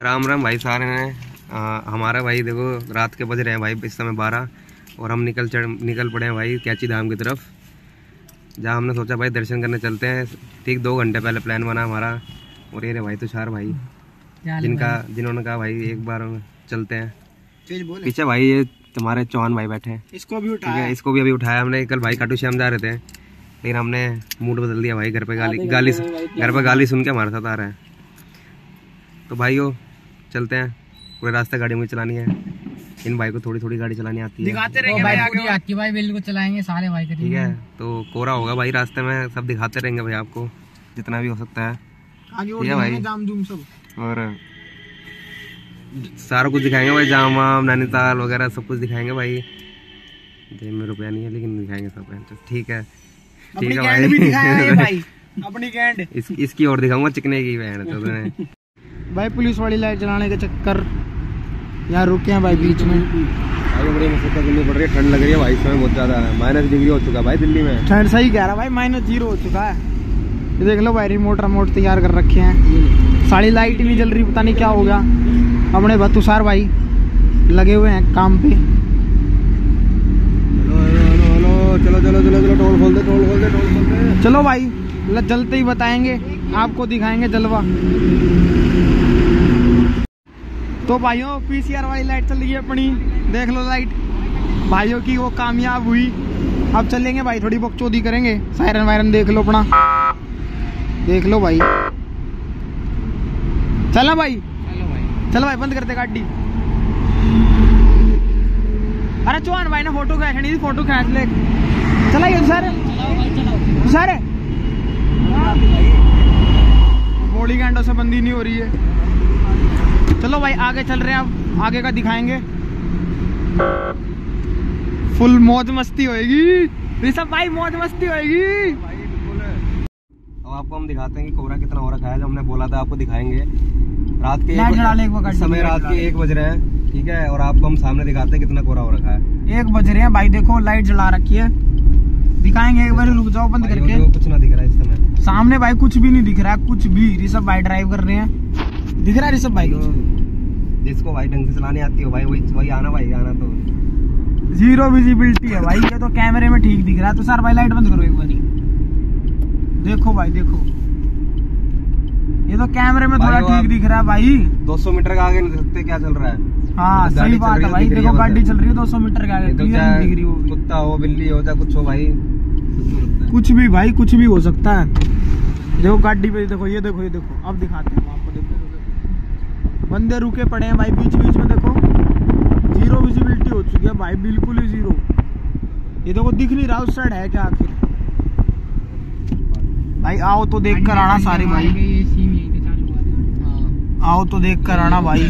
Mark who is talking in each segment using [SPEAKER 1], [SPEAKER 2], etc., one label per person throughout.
[SPEAKER 1] राम राम भाई सारे ने। हमारा भाई देखो रात के बज रहे हैं भाई इस समय 12 और हम निकल पड़े हैं भाई कैची धाम की तरफ, जहाँ हमने सोचा भाई दर्शन करने चलते हैं। ठीक 2 घंटे पहले प्लान बना हमारा। और ये रे भाई तुषार भाई जिन्होंने कहा भाई एक बार चलते हैं। पीछे भाई ये तुम्हारे चौहान भाई बैठे हैं, इसको भी उठाया, इसको भी अभी उठाया हमने। कल भाई खाटू श्याम जा रहे थे लेकिन हमने मूड बदल दिया भाई। घर पे गाली सुन के हमारे साथ आ रहा है। तो भाइयों चलते हैं, पूरे रास्ते गाड़ी मुझे चलानी है। इन भाई को थोड़ी थोड़ी गाड़ी चलानी आती है, दिखाते रहेंगे भाई बिल्कुल चलाएंगे सारे भाई। ठीक है, तो कोरा होगा भाई रास्ते में, सब दिखाते रहेंगे भाई आपको जितना भी हो सकता है। ठीक है भाई, और सारा कुछ दिखाएंगे भाई, जाम वाम नैनीताल वगैरह सब कुछ दिखाएंगे भाई। जेब में रुपया नहीं है लेकिन दिखाएंगे सब। तो ठीक है भाई
[SPEAKER 2] अपनी कैंड
[SPEAKER 1] इसकी और दिखाऊंगा चिकने की बहन। तो
[SPEAKER 2] भाई पुलिस वाली लाइट जलाने के चक्कर यहाँ रुके हैं भाई बीच में।
[SPEAKER 1] भाई बड़ी मुश्किल करनी पड़ रही है, ठंड लग रही है भाई। इसमें बहुत ज्यादा है, -डिग्री हो चुका है भाई दिल्ली में।
[SPEAKER 2] ठंड सही कह रहा भाई, -0 हो चुका है। ये देख लो भाई रिमोट तैयार कर रखे हैं। सारी लाइट नहीं जल रही, पता नहीं क्या हो गया। अपने तुषार भाई लगे हुए हैं काम पे।
[SPEAKER 1] चलो टोल खोल दे।
[SPEAKER 2] चलो भाई जलते ही बताएंगे आपको, दिखाएंगे जलवा। तो भाइयों पीसीआर वाली लाइट चल रही है अपनी, देख लो लाइट भाइयों की वो कामयाब हुई। अब चलेंगे भाई, थोड़ी बकचोदी करेंगे। सायरन वायरन देख लो अपना, देख लो भाई। चलो भाई बंद करते गाड़ी। अरे चौहान भाई ने फोटो खींचनी थी, फोटो खींच ले। चलाइए सर बॉडी कैंडो से बंदी नहीं हो रही है। चलो भाई आगे चल रहे हैं, अब आगे का दिखाएंगे। फुल मौज मस्ती होएगी ऋषभ भाई, मौज मस्ती होएगी।
[SPEAKER 1] अब आपको हम दिखाते हैं कि कोबरा कितना हो रखा है। जो हमने बोला था आपको दिखाएंगे। रात के समय रात के 1 बज रहे हैं, ठीक है। और आपको हम सामने दिखाते हैं कितना कोहरा हो रखा है।
[SPEAKER 2] 1 बज रहे हैं भाई, देखो लाइट जला रखी है, दिखाएंगे एक बार। रुक जाओ बंद करके।
[SPEAKER 1] कुछ ना दिख रहा है इस समय
[SPEAKER 2] सामने भाई, कुछ भी नहीं दिख रहा है, कुछ भी। ऋषभ भाई ड्राइव कर रहे हैं, दिख रहा है ऋषभ भाई।
[SPEAKER 1] जिसको भाई ढंग से चलानी आती हो भाई वही आना भाई, आना। तो
[SPEAKER 2] 0 विजिबिलिटी है भाई, ये तो कैमरे में ठीक दिख रहा है। तो सर भाई लाइट बंद करो एक बार। देखो भाई देखो, ये तो कैमरे में थोड़ा ठीक दिख रहा है भाई।
[SPEAKER 1] 200 मीटर का आगे नहीं देख सकते क्या चल रहा है।
[SPEAKER 2] हाँ सही बात है भाई, देखो गाड़ी चल रही है 200 मीटर के आगे, क्लियर दिख रही हो।
[SPEAKER 1] कुत्ता हो बिल्ली हो चाहे कुछ हो भाई,
[SPEAKER 2] कुछ भी भाई, कुछ भी हो सकता है। देखो गाड़ी पे देखो, ये देखो अब दिखाते हैं आपको। देखो बंदे रुके पड़े हैं भाई बीच में, देखो 0 विजिबिलिटी हो चुकी है भाई, बिल्कुल ही 0। ये देखो दिख नहीं रहा उस साइड है क्या आखिर। भाई आओ तो देख कर आना सारे भाई, आओ तो देख कर आना भाई।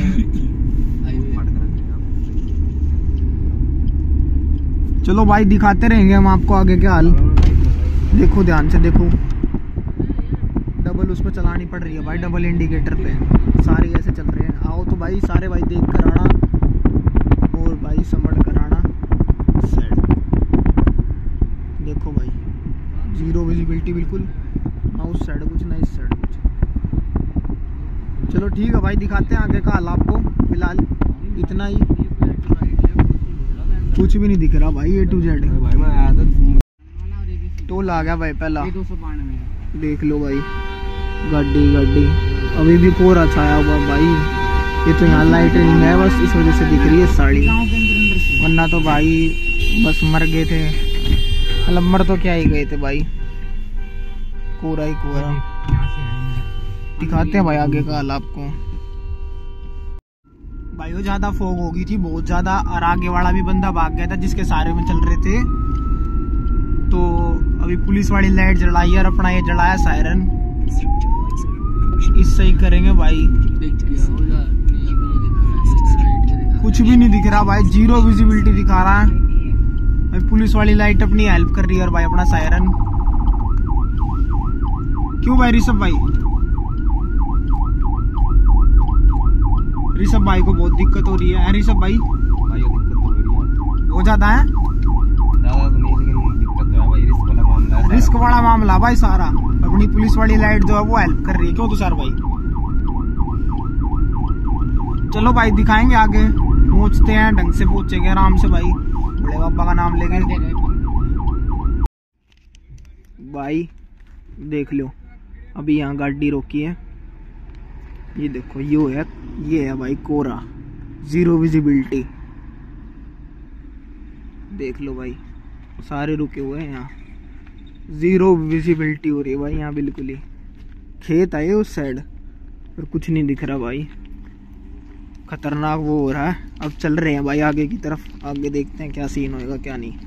[SPEAKER 2] चलो भाई दिखाते रहेंगे हम आपको आगे के हाल। देखो ध्यान से देखो, डबल उस पर चलानी पड़ रही है भाई, डबल इंडिकेटर पे सारे ऐसे चल रहे हैं। आओ तो भाई सारे भाई देख कर आना और भाई संभल कर आना। देखो भाई 0 विजिबिलिटी बिल्कुल, उस साइड कुछ ना इस साइड कुछ। चलो ठीक है भाई, दिखाते हैं आगे का हाल आपको। फिलहाल इतना ही, कुछ भी नहीं दिख रहा भाई। A to Z
[SPEAKER 1] भाई मैं आया था,
[SPEAKER 2] टोल आ गया भाई पहला। देख लो भाई गाड़ी अभी भी कोहरा छाया हुआ भाई। ये तो यहाँ लाइटिंग है बस, इस वजह से दिख रही है साड़ी, वरना तो भाई बस मर गए थे। मतलब मर तो क्या ही गए थे भाई, कोहरा ही कोहरा। दिखाते हैं भाई आगे का हाल आपको। भाई वो ज्यादा फोग हो गई थी, बहुत ज्यादा, और आगे वाला भी बंदा भाग गया था जिसके सारे में चल रहे थे। तो अभी पुलिस वाली लाइट जलाई और अपना ये जलाया सायरन, इससे ही करेंगे भाई। कुछ भी नहीं दिख रहा भाई, 0 विजिबिलिटी दिखा रहा है भाई। पुलिस वाली लाइट अपनी हेल्प कर रही है और भाई अपना सायरन। क्यों भाई ऋषभ भाई, ऋषभ भाई को बहुत दिक्कत हो रही है ऋषभ भाई।
[SPEAKER 1] भाई दिक्कत तो हो रही है,
[SPEAKER 2] बहुत ज्यादा है।
[SPEAKER 1] ज्यादा तो नहीं लेकिन दिक्कत तो है भाई, रिस्क वाला मामला है।
[SPEAKER 2] रिस्क वाला मामला भाई सारा। अपनी पुलिस वाली लाइट जो है वो हेल्प कर रही है। क्यों तुषार भाई, चलो भाई दिखाएंगे आगे, पहुंचते हैं, ढंग से पहुंचेंगे आराम से भाई, बड़े बाबा का नाम लेके। भाई देख लो, अभी यहाँ गाड़ी रोकी है, ये देखो ये है भाई कोहरा, जीरो विजिबिलिटी। देख लो भाई सारे रुके हुए हैं यहाँ, जीरो विजिबिलिटी हो रही है भाई यहाँ, बिल्कुल ही खेत आए उस साइड और कुछ नहीं दिख रहा भाई, खतरनाक वो हो रहा है। अब चल रहे हैं भाई आगे की तरफ, आगे देखते हैं क्या सीन होएगा क्या नहीं।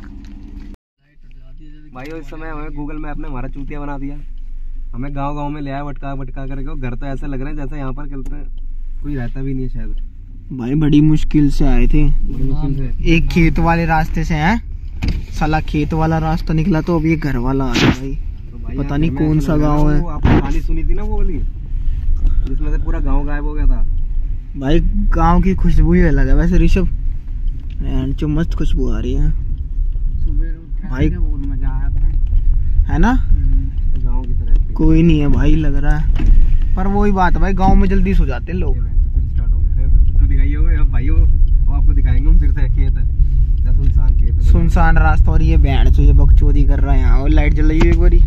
[SPEAKER 1] भाई इस समय हमें गूगल मैप ने हमारा चूतिया बना दिया, हमें गांव में ले आया भटका करके। घर तो ऐसा लग रहा है जैसे यहाँ पर कोई रहता भी नहीं है शायद।
[SPEAKER 2] भाई बड़ी मुश्किल से आए थे, एक खेत वाले रास्ते से हैं, साला खेत वाला रास्ता निकला तो अब ये घर वाला आ गया भाई, तो भाई पता नहीं कौन सा गांव है।
[SPEAKER 1] आपने कहानी सुनी थी ना वो वाली, जिसमें से पूरा गांव गायब हो गया था।
[SPEAKER 2] भाई गांव की खुशबू ही अलग है वैसे ऋषभ, जो मस्त खुशबू आ रही है भाई, मजा आया है ना,
[SPEAKER 1] गांव की तरह
[SPEAKER 2] कोई नहीं है भाई लग रहा है, पर वही बात है भाई गांव में जल्दी सो जाते हैं लोग।
[SPEAKER 1] तो दिखाइए भाई, आपको दिखाएंगे हम फिर से खेत, सुनसान खेत,
[SPEAKER 2] सुनसान रास्ता। और ये बैंड जो ये बकचोदी कर रहा है यहाँ, और लाइट जल रही है एक बारी,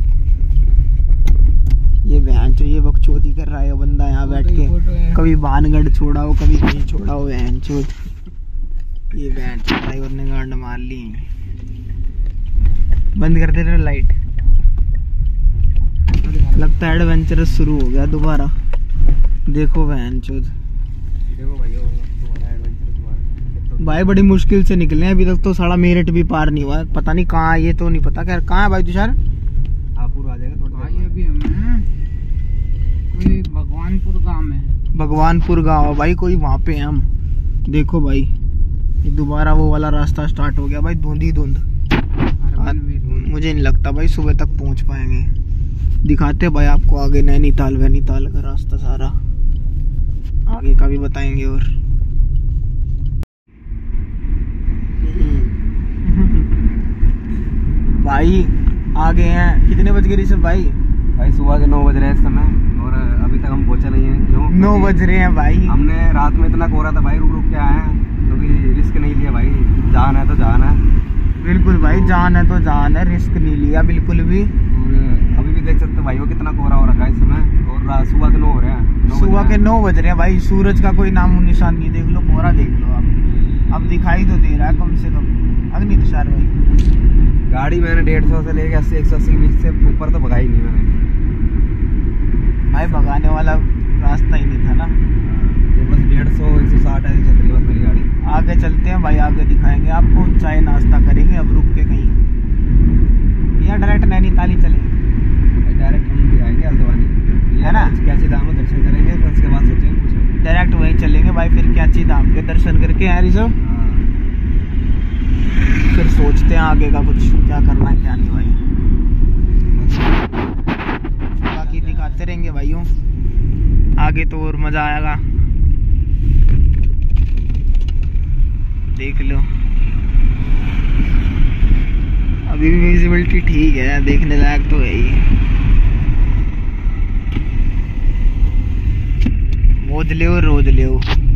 [SPEAKER 2] ये बैंड जो ये बकचोदी कर रहा है बंदा यहाँ बैठ के, कभी भानगढ़ छोड़ा हो कभी कहीं छोड़ा हो बैंड चोद। ये बैंड ड्राइवर ने गांड मार ली, बंद कर दे रहे लाइट, लगता है एडवेंचरस शुरू हो गया दोबारा। देखो बैंड चोद भाई बड़ी मुश्किल से निकले अभी तक तो, साला मेरठ भी पार नहीं हुआ, पता नहीं कहाँ, ये तो नहीं पता खैर कहाँ है भाई तुषार।
[SPEAKER 1] आपुर आ जाएगा थोड़ा भाई, अभी हमें कोई भगवानपुर गांव है,
[SPEAKER 2] भगवानपुर गांव भाई कोई वहाँ पे हम। देखो भाई ये दोबारा वो वाला रास्ता स्टार्ट हो गया भाई, धुंधी धुंध, मुझे नहीं लगता भाई सुबह तक पहुँच पाएंगे। दिखाते भाई आपको आगे नैनीताल वैनीताल का रास्ता सारा, आगे का भी बताएंगे। और भाई आगे हैं, कितने बज गए ऋषभ भाई?
[SPEAKER 1] भाई सुबह के 9 बज रहे हैं इस समय, और अभी तक हम पहुंचे नहीं हैं। क्यों?
[SPEAKER 2] 9 बज रहे हैं भाई।
[SPEAKER 1] हमने रात में इतना कोहरा था भाई, रुक रुक के आए हैं, क्योंकि रिस्क नहीं लिया भाई, जान है तो जान है।
[SPEAKER 2] बिल्कुल भाई जान है तो जान है, रिस्क नहीं लिया बिल्कुल भी।
[SPEAKER 1] और अभी भी देख सकते भाई वो कितना कोहरा हो रखा है इस समय, और सुबह के 9 हो रहे हैं,
[SPEAKER 2] सुबह के 9 बज रहे हैं भाई, सूरज का कोई नामो निशान नहीं। देख लो कोहरा देख लो आप, अब दिखाई तो दे रहा है कम से कम। अग्नि तुषार भाई
[SPEAKER 1] गाड़ी मैंने 150 से लेके 80 180 बीच से ऊपर तो भगाई नहीं मैंने
[SPEAKER 2] भाई, भगाने वाला रास्ता ही नहीं था ना,
[SPEAKER 1] ये बस 150 160 ऐसी चल रही है बस मेरी गाड़ी।
[SPEAKER 2] आगे चलते हैं भाई, आगे दिखाएंगे आपको, चाय नाश्ता करेंगे अब रुक के कहीं, या डायरेक्ट नैनीताल ही चलेंगे?
[SPEAKER 1] डायरेक्ट हम दिखाएंगे हल्द्वानी
[SPEAKER 2] है ना,
[SPEAKER 1] कैची धाम में दर्शन करेंगे, फिर उसके बाद सोचेंगे कुछ
[SPEAKER 2] डायरेक्ट वहीं चलेंगे भाई, फिर कैची धाम के दर्शन करके यार सब, फिर सोचते हैं आगे का कुछ क्या करना है क्या नहीं भाई, बाकी दिखाते रहेंगे भाइयों आगे तो और मजा आएगा। देख लो अभी भी विजिबिलिटी ठीक है, देखने लायक तो है ही, मौज ले रोज ले।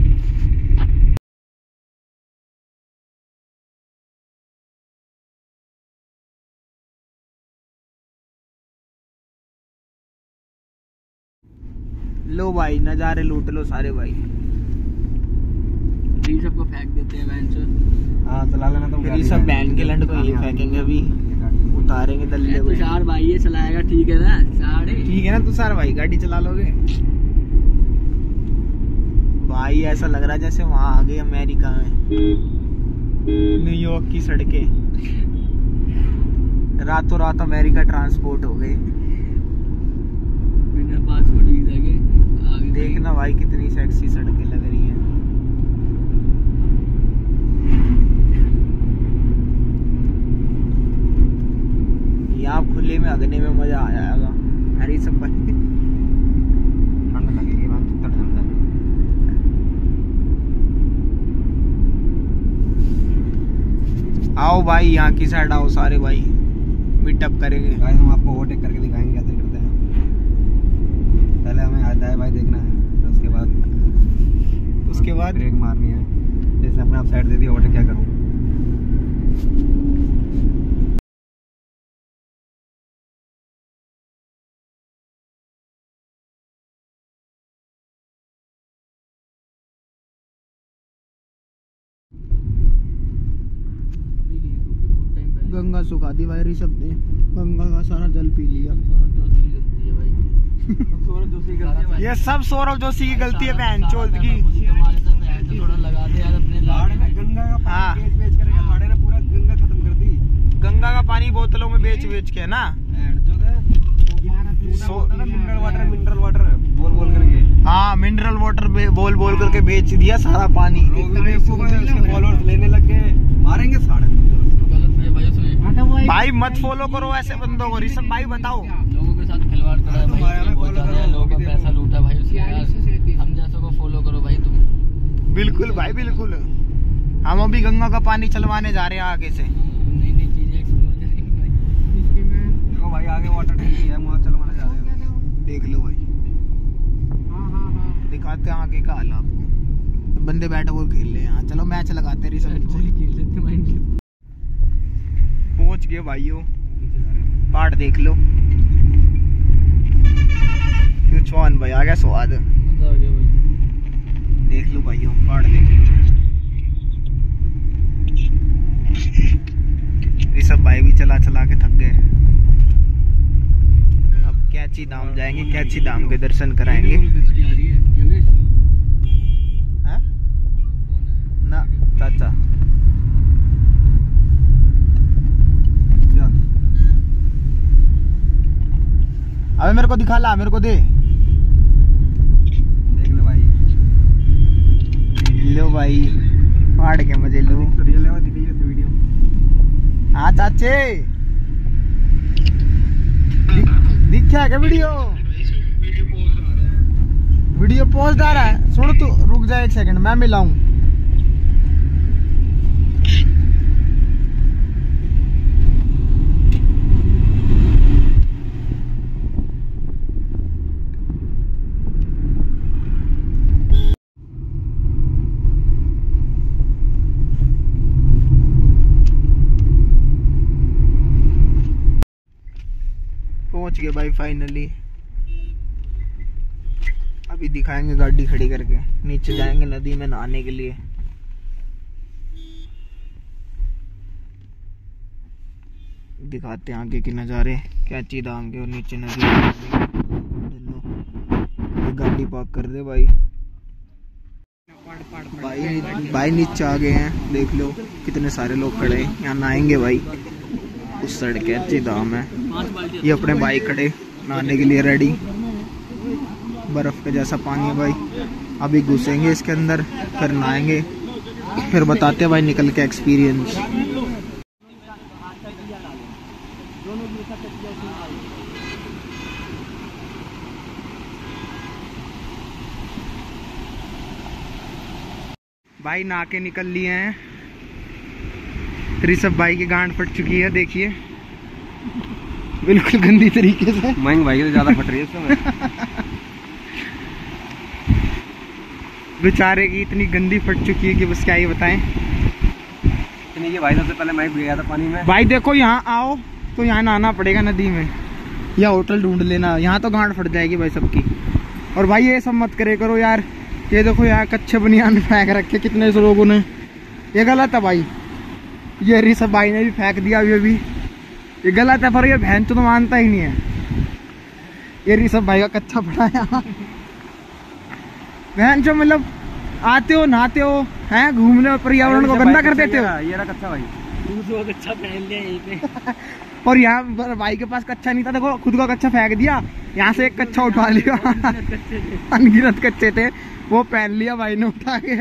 [SPEAKER 2] लो भाई नज़ारे लूट लो सारे भाई, सबको फेंक देते हैं वैन से।
[SPEAKER 1] हाँ चला लेना तुम,
[SPEAKER 2] फिर सब बैंड के लंड को ही फेंकेंगे, अभी उतारेंगे दल्ले को।
[SPEAKER 3] तुषार भाई ये चलाएगा ठीक है ना,
[SPEAKER 2] ठीक है ना तुषार भाई, गाड़ी चला लोगे भाई? ऐसा लग रहा है जैसे वहाँ आ गए अमेरिका में, न्यूयॉर्क की सड़कें, रातों रात अमेरिका ट्रांसपोर्ट हो गए
[SPEAKER 3] बिना पासपोर्ट वीजा के।
[SPEAKER 2] देखना भाई कितनी सेक्सी सड़कें लग रही हैं। यहाँ खुले में अगने में मजा आ जाएगा। अरे सब
[SPEAKER 1] ठंड लगेगी वहाँ चुत्तर जम जाएगी।
[SPEAKER 2] आओ भाई यहाँ की साइड आओ सारे भाई, मीटअप करेंगे।
[SPEAKER 1] गाइस हम आपको ओवरटेक करके दिखाएंगे कैसे करते हैं। पहले हमें आता है भाई देखना है, फिर उसके
[SPEAKER 2] बाद
[SPEAKER 1] ब्रेक मारनी है, जैसे अपने आप साइड दे दी ओवरटेक क्या करूँ।
[SPEAKER 2] गंगा सुखा दी भाई ऋषभ ने, गंगा का सारा जल पी लिया। ये सब सौरभ जोशी की गलती है बहन चोद की।
[SPEAKER 3] थोड़ा लगा दे यार अपने लाड़ में।
[SPEAKER 1] गंगा का
[SPEAKER 2] हाँ।
[SPEAKER 1] पानी बेच करके हमारे ने पूरा गंगा खत्म कर दी।
[SPEAKER 2] गंगा का पानी बोतलों में बेच के ना,
[SPEAKER 1] मिनरल वाटर बोल बोल करके।
[SPEAKER 2] हाँ मिनरल वाटर बोल करके बेच दिया सारा पानी।
[SPEAKER 1] फॉलोअर्स लेने लग गए, मारेंगे साढ़े।
[SPEAKER 2] भाई मत फॉलो करो ऐसे बंदों को। ऋषभ भाई बताओ,
[SPEAKER 3] लोगों के साथ खिलवाड़ करा है भाई, बहुत ज्यादा लोगों का पैसा लूटा भाई उसने यार। हम जैसों को फॉलो करो भाई तुम।
[SPEAKER 2] बिल्कुल भाई बिल्कुल। हम अभी गंगा का पानी चलवाने जा रहे हैं आगे से।
[SPEAKER 3] नई नई चीजें एक्सप्लोर करेंगे भाई।
[SPEAKER 1] देखो भाई आगे वाटर टैंकी है, वहाँ चलवाने जा रहे हैं।
[SPEAKER 2] देख लो भाई, दिखाते हैं आगे का हाल आपको। बंदे बैठे वो खेल रहे हैं यहाँ। चलो मैच लगाते हैं ऋषभ से। पहुंच गए भाइयों, पहाड़ देख लो। क्यों चौहान भाई आ गया स्वाद।
[SPEAKER 3] मजा आ गया भाई।
[SPEAKER 2] देख लो भाइयों, पहाड़ देख लो। ऋषभ भाई भी चला के थक गए। अब कैची धाम जाएंगे, कैची धाम के दर्शन कराएंगे। हाँ? ना चाचा अबे मेरे को दिखा ला, मेरे को दे।
[SPEAKER 1] देख लो भाई,
[SPEAKER 2] लो भाई पहाड़ के मजे लो।
[SPEAKER 1] तो रियल है वीडियो।
[SPEAKER 2] हाँ चाचे दिखा क्या वीडियो? वीडियो पोस्ट आ रहा है। सुन तू रुक जा एक सेकंड, मैं मिलाऊं। पहुंच गए भाई फाइनली। अभी दिखाएंगे गाड़ी खड़ी करके, नीचे जाएंगे नदी में नहाने के लिए। दिखाते हैं आगे के नज़ारे कैची धाम के, और नीचे नदी। गाड़ी पार्क कर दे भाई। भाई नीचे आ गए हैं, देख लो कितने सारे लोग खड़े हैं यहाँ। नहाएंगे भाई, उस सड़क कैची धाम है। ये अपने बाइक खड़े नहाने के लिए रेडी। बर्फ के जैसा पानी है भाई। अभी घुसेंगे इसके अंदर, फिर नहाएंगे, फिर बताते हैं भाई निकल के एक्सपीरियंस। भाई नहा के निकल लिए हैं। ऋषभ भाई की गांड फट चुकी है, देखिए बिल्कुल गंदी तरीके से।
[SPEAKER 1] महंग भाई तो ज्यादा फट रही है इसमें।
[SPEAKER 2] बेचारे की इतनी गंदी फट चुकी है कि बस क्या ही बताएं।
[SPEAKER 1] इतनी भाई सबसे पहले मैं भी गया था पानी में।
[SPEAKER 2] भाई देखो यहाँ आओ तो यहाँ नहाना पड़ेगा नदी में, या होटल ढूंढ लेना, यहाँ तो गांड फट जाएगी भाई सबकी। और भाई ये सब मत करे करो यार। ये देखो यार कच्चे बनियान फेंक रखे कितने से लोगों ने, ये गलत है भाई। ये ऋषभ भाई ने भी फेंक दिया अभी। ये गलत है, पर ये बहन तो मानता ही नहीं है। ये ऋषभ भाई का कच्चा पड़ा है यहाँ। बहन जो मतलब आते हो नहाते हो हैं, घूमने और पर्यावरण को गंदा कर देते हो।
[SPEAKER 1] ये रहा कच्चा भाई,
[SPEAKER 3] दूसरों का कच्चा पहन लिया यहीं पे।
[SPEAKER 2] और यहाँ भाई के पास कच्चा नहीं था, देखो खुद का कच्चा फेंक दिया। यहाँ से एक कच्चा उठा लिया, अनगिनत कच्चे थे वो पहन लिया भाई ने उठा के।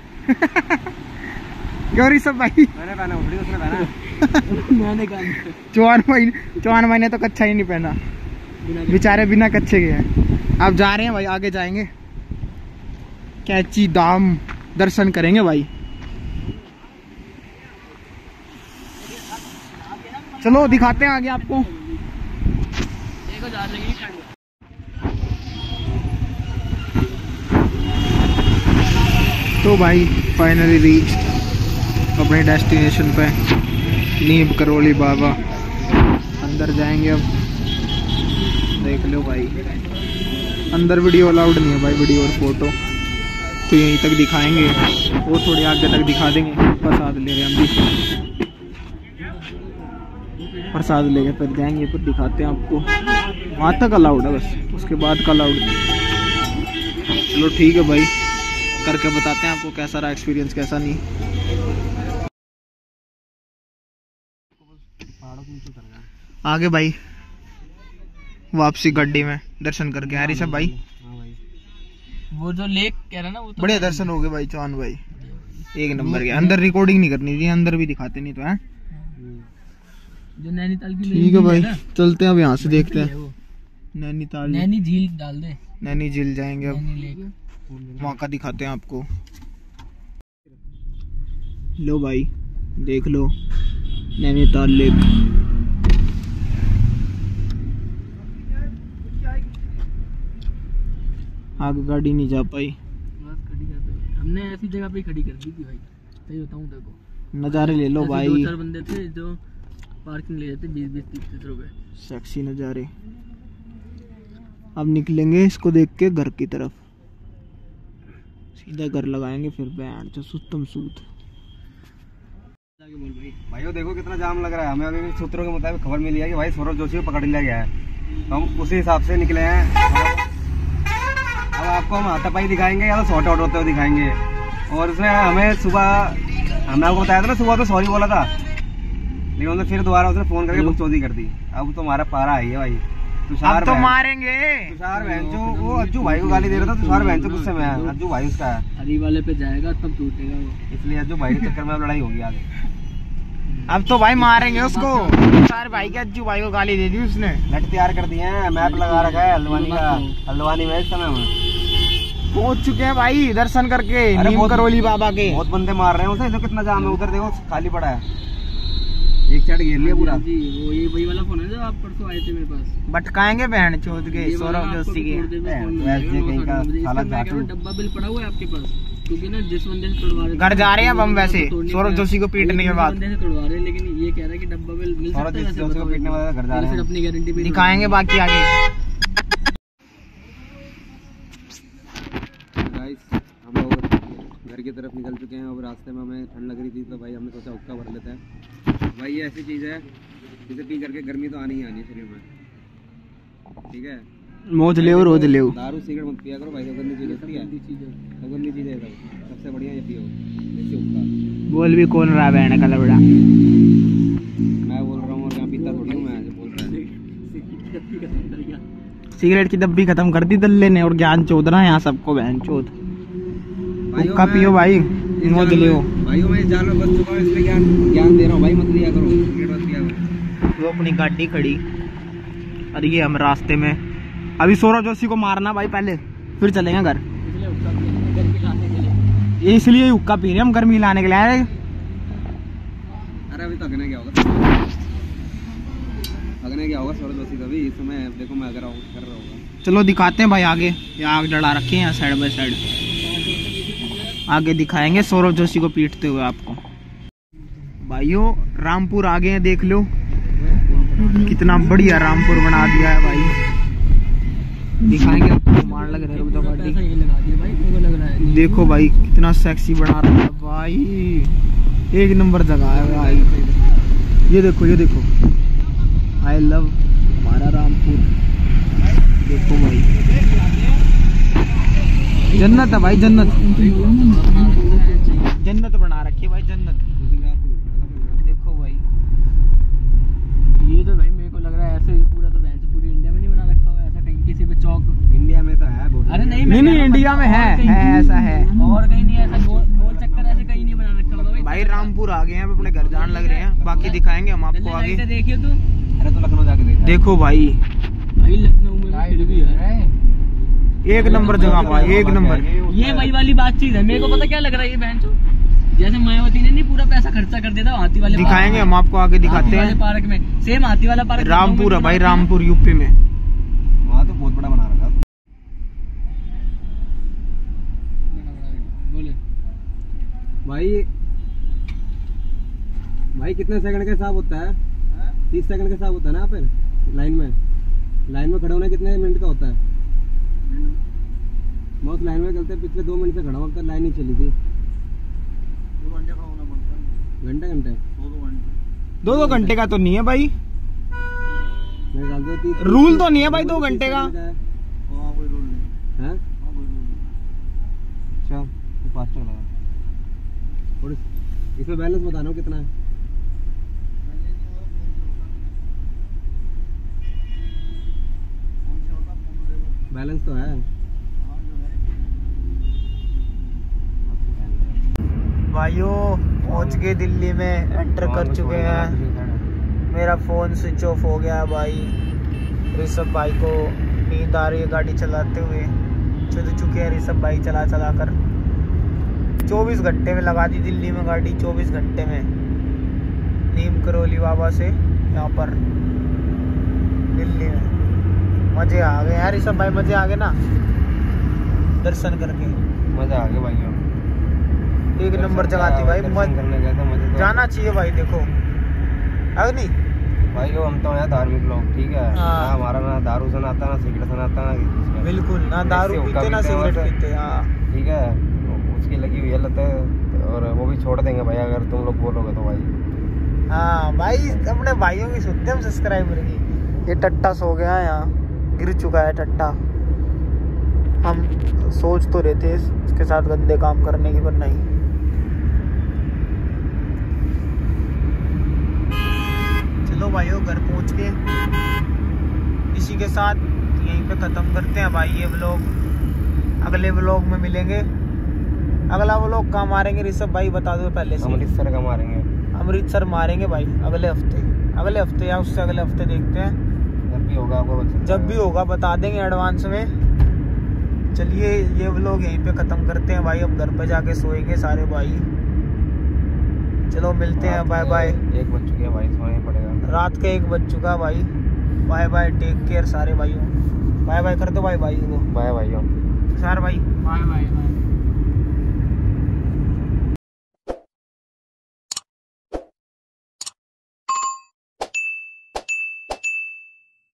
[SPEAKER 2] गौरी सब भाई
[SPEAKER 1] मैंने पहना, उसने पहना।
[SPEAKER 3] मैंने कहा
[SPEAKER 2] चौहान भाई ने तो कच्चा ही नहीं पहना, बेचारे बिना कच्चे के हैं। अब जा रहे हैं भाई, आगे जाएंगे, कैची धाम दर्शन करेंगे भाई। चलो दिखाते हैं आगे आपको। तो भाई फाइनली रीच अपने डेस्टिनेशन पे, नीम करौली बाबा। अंदर जाएंगे अब, देख लो भाई। अंदर वीडियो अलाउड नहीं है भाई, वीडियो और फोटो तो यहीं तक दिखाएंगे, वो थोड़ी आगे तक दिखा देंगे। प्रसाद ले रहे हम भी, प्रसाद लेके फिर जाएंगे, फिर दिखाते हैं आपको। वहाँ तक अलाउड है बस, उसके बाद का अलाउड नहीं। चलो ठीक है भाई, करके बताते हैं आपको कैसा रहा एक्सपीरियंस, कैसा नहीं। आगे भाई वापसी गड्डी में दर्शन करके आ रही सब भाई।
[SPEAKER 3] वो जो लेक कह रहा ना, वो तो
[SPEAKER 2] बड़े दर्शन हो गए भाई चौहान भाई, एक नंबर के। अंदर रिकॉर्डिंग नहीं करनी थी, अंदर भी दिखाते नहीं तो है।
[SPEAKER 3] जो नैनीताल की
[SPEAKER 2] ठीक है भाई, चलते हैं अब यहाँ से, देखते हैं नैनीताल।
[SPEAKER 3] नैनी झील डाल दे,
[SPEAKER 2] नैनी झील जाएंगे अब,
[SPEAKER 3] नैनी लेक।
[SPEAKER 2] वहाँ का दिखाते हैं आपको। लो भाई देख लो नैनीताल लेक। आगे गाड़ी नहीं जा पाई,
[SPEAKER 3] बस खड़ी कर दे, हमने ऐसी जगह पे खड़ी कर दी थी भाई। सही बताऊं देखो,
[SPEAKER 2] नज़ारे ले लो भाई।
[SPEAKER 3] 2-4 बंदे थे जो पार्किंग ले जाते 20-30 रुपए।
[SPEAKER 2] सेक्सी नज़ारे। अब निकलेंगे इसको देख के घर की तरफ, सीधा घर लगाएंगे फिर बैंड जो सुतम सूत।
[SPEAKER 1] भाई देखो कितना जाम लग रहा है। हमें अभी सूत्रों के मुताबिक खबर मिली है कि भाई सौरभ जोशी को पकड़ लिया गया है, तो हम उसी हिसाब से निकले हैं। अब आपको हम हाथापाई दिखाएंगे या तो शॉर्ट आउट होते हुए दिखाएंगे। और उसमें हमें सुबह, हमने आपको बताया था ना सुबह तो सॉरी बोला था, लेकिन उन्होंने फिर दोबारा उसने फोन करके बकचोदी कर दी। अब तो हमारा पारा आई है भाई। तुषार
[SPEAKER 2] तो मारेंगे,
[SPEAKER 1] तुषार बहनचो वो अज्जू भाई को गाली दे रहा था। तुषार बहनचो गुस्से में है, अज्जू भाई उसका है,
[SPEAKER 3] हरी वाले पे जाएगा तब टूटेगा वो,
[SPEAKER 1] इसलिए अज्जू भाई के चक्कर में लड़ाई होगी आगे।
[SPEAKER 2] अब तो भाई मारेंगे उसको। सारे भाई के अज्जू भाई को गाली दे दी उसने।
[SPEAKER 1] नेट तैयार कर दिए हैं, मैप लगा रखा है हल्द्वानी का। हल्द्वानी में इस समय हम
[SPEAKER 2] पहुंच चुके हैं भाई दर्शन करके नीम करौली बाबा के।
[SPEAKER 1] बहुत बंदे मार रहे हैं उसे, कितना जाम है उधर, देखो खाली पड़ा है, एक साइड घेर लिया पूरा।
[SPEAKER 3] जी वो ये वही वाला फोन है जो आप परसों आए थे मेरे पास।
[SPEAKER 2] भटकाएंगे बहन चोद के सौरभ जोशी के।
[SPEAKER 3] डब्बा बिल पड़ा हुआ है आपके पास, क्योंकि ना जिस बंदे से तोड़वा रहे
[SPEAKER 2] घर जा रहे हैं अब हम वैसे सौरभ जोशी को पीटने के बाद।
[SPEAKER 3] बंदे से तोड़वा रहे हैं, लेकिन ये कह रहा है कि डब्बा बिल मिल सकता है,
[SPEAKER 1] जोशी को पीटने वाले घर जा रहे हैं,
[SPEAKER 3] अपनी गारंटी पे
[SPEAKER 2] दिखाएंगे बाकी आगे।
[SPEAKER 1] हम लोग घर की तरफ निकल चुके हैं। अब रास्ते में हमें ठंड लग रही थी तो भाई हमने सोचा हुक्का भर लेते हैं। भाई ये ऐसी चीज़ है जिसे पी करके गर्मी तो आनी ही आनी है शरीर में, ठीक है।
[SPEAKER 2] मौज ले रोज ले,
[SPEAKER 1] दारू सिगरेट मत पिया करो भाई, सब गंदी चीज़ होती है, सब गंदी चीज़ है। सबसे बढ़िया ये पियो जैसे हुक्का।
[SPEAKER 2] बोल भी कौन रहा बहन का लबड़ा,
[SPEAKER 1] मैं बोल रहा हूँ और यहाँ पीता थोड़ी हूँ, मैं बोल रहा है।
[SPEAKER 2] सिगरेट की डब्बी खत्म कर दी दल्ले ने और ज्ञान चोद रहा है यहाँ सबको बहन चोद। हुक्का पियो भाई, मौज ले।
[SPEAKER 1] भाइयों मैं जान में बच चुका हूँ, इसलिए ज्ञान दे रहा हूँ भाई, मत लिया करो सिगरेट, मत पिया करो।
[SPEAKER 2] वो अपनी गाड़ी खड़ी और ये हम रास्ते में। अभी सौरभ जोशी को मारना भाई पहले, फिर चलेंगे घर। इसलिए हुक्का पी रहे हम, गर्मी लाने के लिए आए।
[SPEAKER 1] अरे अभी तो अगने क्या होगा, अगने क्या होगा सौरभ जोशी का भी इस समय देखो मैं अगर कर रहा होगा।
[SPEAKER 2] चलो दिखाते हैं भाई आगे, यहाँ आग डला रखे हैं साइड बाय साइड, आगे दिखाएंगे सौरभ जोशी को पीटते हुए आपको। भाइयों रामपुर आगे हैं, देख लो कितना बढ़िया रामपुर बना दिया है भाई। दिखाएंगे आपको, मार लग रहा है। देखो भाई कितना सेक्सी बना रहा है भाई, एक नंबर जगह है भाई। ये देखो ये देखो, आई लव हमारा रामपुर। देखो भाई जन्नत है भाई, जन्नत जन्नत बना रखी है भाई, जन्नत। देखो भाई
[SPEAKER 3] ये तो भाई मेरे को लग रहा है ऐसे पूरा तो पूरी इंडिया में नहीं बना रखा हुआ ऐसा, कहीं किसी पे चौक
[SPEAKER 1] इंडिया में तो है बहुत।
[SPEAKER 3] अरे नहीं
[SPEAKER 2] नहीं इंडिया में है ऐसा है,
[SPEAKER 3] और कहीं नहीं ऐसा गोल चक्कर ऐसे कहीं नहीं बना रखा होगा
[SPEAKER 2] भाई। रामपुर आ गए हैं, अपने घर जान लग रहे हैं, बाकी दिखाएंगे हम आपको आगे।
[SPEAKER 3] देखिए तू,
[SPEAKER 1] अरे तो लखनऊ जाके देख।
[SPEAKER 2] देखो भाई
[SPEAKER 3] लखनऊ में फिर भी है
[SPEAKER 2] एक नंबर जगह भाई, एक नंबर।
[SPEAKER 3] ये वही वाली बातचीत है, मेरे को पता क्या लग रहा है, ये बहनचोद जैसे मायावती ने नहीं पूरा पैसा खर्चा कर दिया था हाथी वाले
[SPEAKER 2] दिखाएंगे हम आपको आगे, दिखाते हैं
[SPEAKER 3] पार्क में। सेम हाथी वाला पार्क
[SPEAKER 2] रामपुर है भाई, रामपुर यूपी में।
[SPEAKER 1] वहाँ तो बहुत बड़ा बना रखा।
[SPEAKER 3] बोले
[SPEAKER 1] भाई कितने सेकंड का हिसाब होता है? 30 सेकंड का हिसाब होता है ना? फिर लाइन में खड़े होना कितने मिनट का होता है? मैं उस लाइन में चलते पिछले 2 मिनट से खड़ा हूँ, अब तक लाइन ही चली थी।
[SPEAKER 2] 2 घंटे का होना पड़ता है।
[SPEAKER 1] घंटे
[SPEAKER 2] 2 घंटे का तो नहीं है भाई,
[SPEAKER 1] मैं डाल दो
[SPEAKER 2] रूल तो नहीं है भाई 2 घंटे का।
[SPEAKER 1] कोई रूल नहीं है। अच्छा तो फास्ट लगा। और इसमें बैलेंस बता रहा हूँ कितना है। बैलेंस तो है
[SPEAKER 2] भाइयों, पहुंच गए दिल्ली में, एंटर कर चुके हैं। मेरा फ़ोन स्विच ऑफ हो गया भाई। ऋषभ भाई को नींद आ रही है गाड़ी चलाते हुए, चुद चुके हैं ऋषभ भाई चला कर। 24 घंटे में लगा दी दिल्ली में गाड़ी, 24 घंटे में। नीम करोली बाबा से यहाँ पर दिल्ली में। मज़े आ गए यार ऋषभ भाई, मज़े आ गए ना दर्शन करके?
[SPEAKER 1] मजा आ गया भाई,
[SPEAKER 2] एक नंबर जगह थी भाई,
[SPEAKER 1] करने गए थे, मजे तो
[SPEAKER 2] जाना चाहिए भाई। देखो अग्नि
[SPEAKER 1] भाई को हम तो यहाँ धार्मिक लोग, ठीक है ना, हमारा ना दारू से आता ना सिगरेट से आता ना,
[SPEAKER 2] बिल्कुल ना दारू पीते ना सिगरेट पीते। हाँ
[SPEAKER 1] ठीक है, उसकी लगी हुई है लत, और वो भी छोड़ देंगे भाई अगर तुम लोग बोलोगे तो भाई।
[SPEAKER 2] हाँ भाई, अपने भाइयों की सुनते हम सब्सक्राइबर की। ये टट्टा सो गया है यहाँ, गिर चुका है टट्टा। हम सोच तो रहे थे इसके साथ गंदे काम करने की, पर नहीं। चलो भाइयों, घर पहुंच के इसी के साथ यहीं पे ख़त्म करते हैं भाई ये व्लॉग। अगले व्लॉग में मिलेंगे। अगला व्लॉग कहाँ मारेंगे ऋषभ भाई, बता दो पहले से।
[SPEAKER 1] अमृतसर का मारेंगे,
[SPEAKER 2] अमृतसर मारेंगे भाई अगले हफ्ते या उससे अगले हफ्ते, देखते हैं जब भी होगा बता देंगे एडवांस में। चलिए ये व्लॉग यहीं पे ख़त्म करते हैं भाई, अब घर पे जाके सोएंगे सारे भाई। चलो मिलते हैं, बाय बाय।
[SPEAKER 1] 1 बज चुके हैं भाई, सोना ही पड़ेगा।
[SPEAKER 2] रात के 1 बज चुका भाई। बाय बाय, टेक केयर सारे भाइयों। बाय बाय कर दो भाई भाइयों को।
[SPEAKER 1] बाय भाइयों।
[SPEAKER 2] सारे भाई बाय बाय।